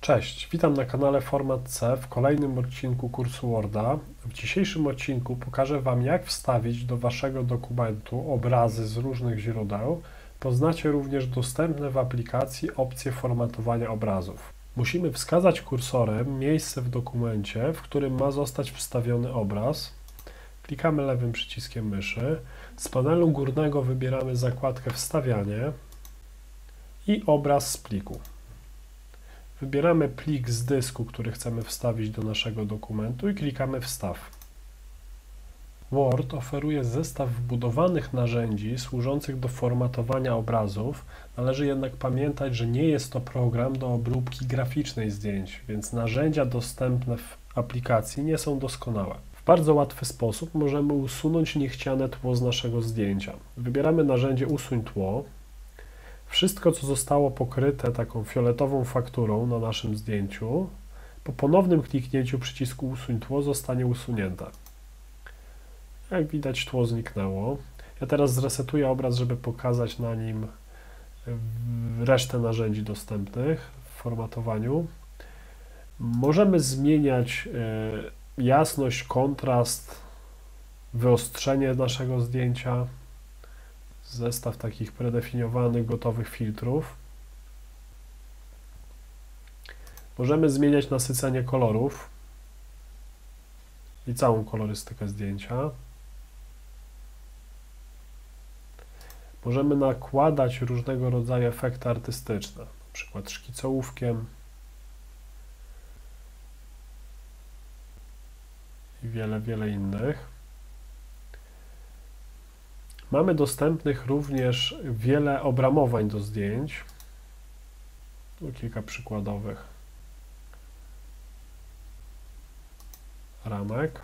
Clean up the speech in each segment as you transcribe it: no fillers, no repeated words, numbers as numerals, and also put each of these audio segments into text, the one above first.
Cześć, witam na kanale Format C w kolejnym odcinku kursu Worda. W dzisiejszym odcinku pokażę Wam, jak wstawić do Waszego dokumentu obrazy z różnych źródeł. Poznacie również dostępne w aplikacji opcje formatowania obrazów. Musimy wskazać kursorem miejsce w dokumencie, w którym ma zostać wstawiony obraz. Klikamy lewym przyciskiem myszy. Z panelu górnego wybieramy zakładkę Wstawianie i obraz z pliku. Wybieramy plik z dysku, który chcemy wstawić do naszego dokumentu i klikamy Wstaw. Word oferuje zestaw wbudowanych narzędzi służących do formatowania obrazów. Należy jednak pamiętać, że nie jest to program do obróbki graficznej zdjęć, więc narzędzia dostępne w aplikacji nie są doskonałe. W bardzo łatwy sposób możemy usunąć niechciane tło z naszego zdjęcia. Wybieramy narzędzie Usuń tło. Wszystko, co zostało pokryte taką fioletową fakturą na naszym zdjęciu, po ponownym kliknięciu przycisku Usuń tło zostanie usunięte. Jak widać, tło zniknęło. Ja teraz zresetuję obraz, żeby pokazać na nim resztę narzędzi dostępnych w formatowaniu. Możemy zmieniać jasność, kontrast, wyostrzenie naszego zdjęcia. Zestaw takich predefiniowanych, gotowych filtrów. Możemy zmieniać nasycenie kolorów i całą kolorystykę zdjęcia. Możemy nakładać różnego rodzaju efekty artystyczne, na przykład szkicołówkiem i wiele innych. Mamy dostępnych również wiele obramowań do zdjęć. Tu kilka przykładowych ramek.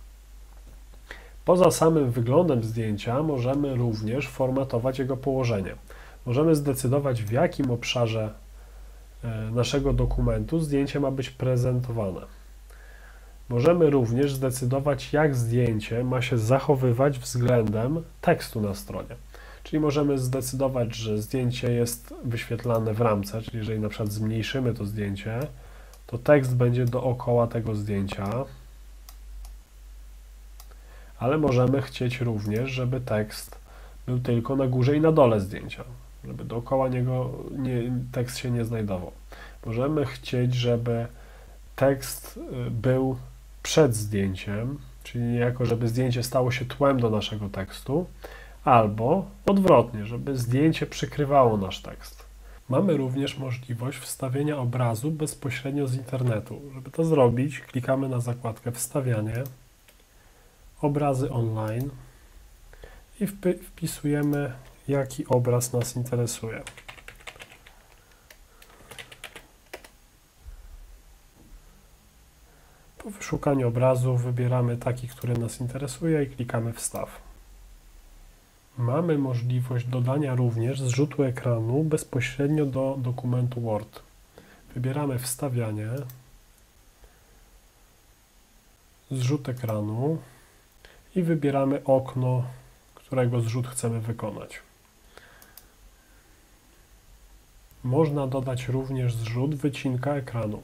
Poza samym wyglądem zdjęcia możemy również formatować jego położenie. Możemy zdecydować, w jakim obszarze naszego dokumentu zdjęcie ma być prezentowane. Możemy również zdecydować, jak zdjęcie ma się zachowywać względem tekstu na stronie. Czyli możemy zdecydować, że zdjęcie jest wyświetlane w ramce, czyli jeżeli na przykład zmniejszymy to zdjęcie, to tekst będzie dookoła tego zdjęcia, ale możemy chcieć również, żeby tekst był tylko na górze i na dole zdjęcia, żeby dookoła niego tekst się nie znajdował. Możemy chcieć, żeby tekst był przed zdjęciem, czyli niejako, żeby zdjęcie stało się tłem do naszego tekstu, albo odwrotnie, żeby zdjęcie przykrywało nasz tekst. Mamy również możliwość wstawienia obrazu bezpośrednio z internetu. Żeby to zrobić, klikamy na zakładkę Wstawianie, Obrazy online i wpisujemy, jaki obraz nas interesuje. Po wyszukaniu obrazu wybieramy taki, który nas interesuje i klikamy Wstaw. Mamy możliwość dodania również zrzutu ekranu bezpośrednio do dokumentu Word. Wybieramy Wstawianie, Zrzut ekranu i wybieramy okno, którego zrzut chcemy wykonać. Można dodać również zrzut wycinka ekranu.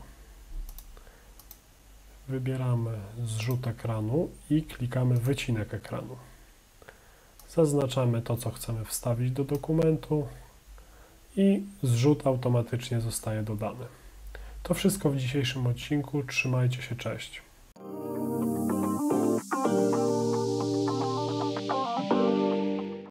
Wybieramy zrzut ekranu i klikamy wycinek ekranu. Zaznaczamy to, co chcemy wstawić do dokumentu i zrzut automatycznie zostaje dodany. To wszystko w dzisiejszym odcinku. Trzymajcie się, cześć.